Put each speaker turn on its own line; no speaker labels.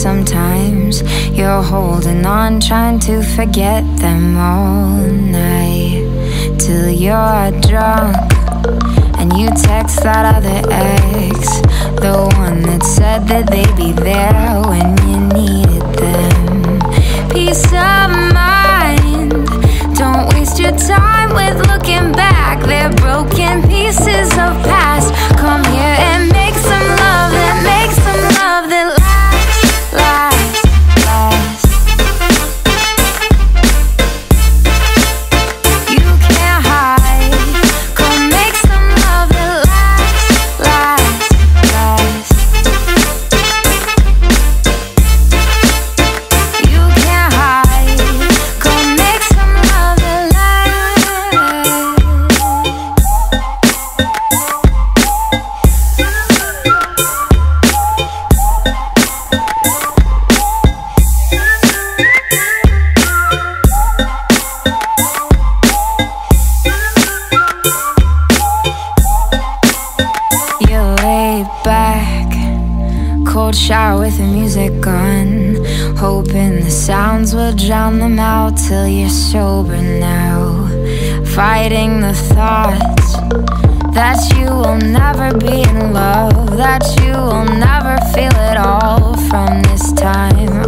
sometimes. You're holding on, trying to forget them all night, till you're drunk and you text that other ex, the one that said that they'd be there when you needed them. Peace of mind, don't waste your time with looking back. They're broken pieces of past. Come here and make some love that makes some love that lasts, lasts, lasts. You can't hide. Come make some love that lasts, lasts, lasts. You can't hide. Come make some love that lasts. You lay back, cold shower with the music on, hoping the sounds will drown them out till you're sober now. Fighting the thoughts that you will never be in love, that you will never feel it all from this time